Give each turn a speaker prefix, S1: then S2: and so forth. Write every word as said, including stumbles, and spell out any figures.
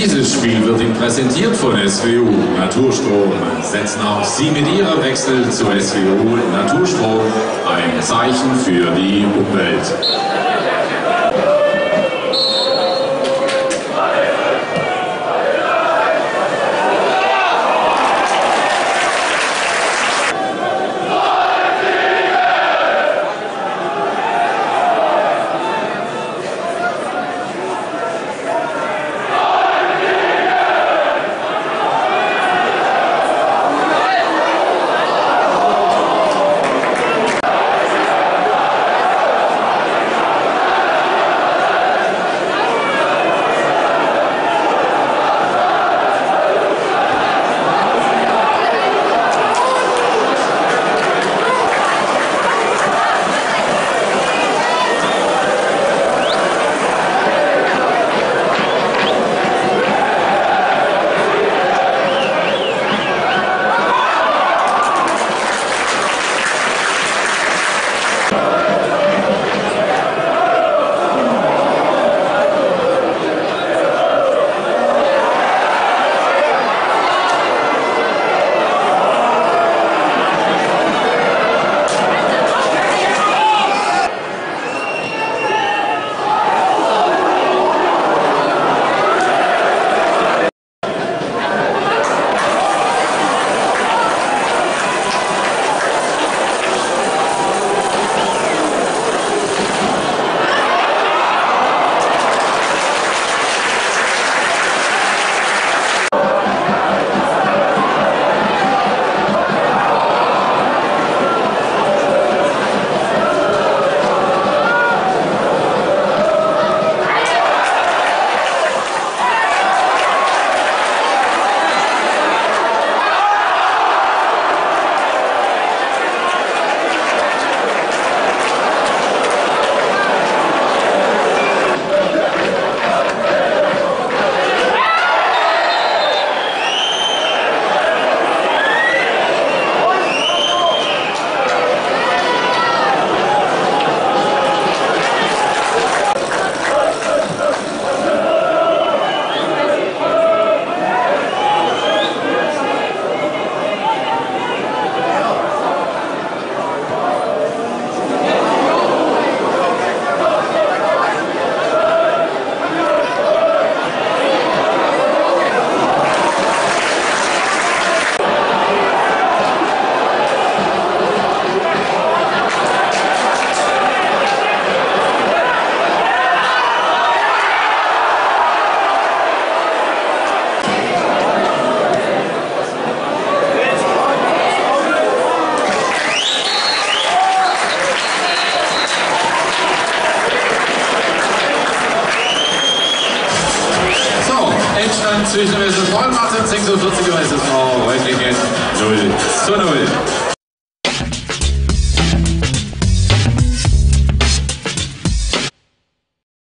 S1: Dieses Spiel wird Ihnen präsentiert von S W U Naturstrom. Setzen auch Sie mit Ihrem Wechsel zu S W U Naturstrom ein Zeichen für die Umwelt. Endstand zwischen dem S S V Martin sechsundvierzig und S S V Reutlingen null zu null.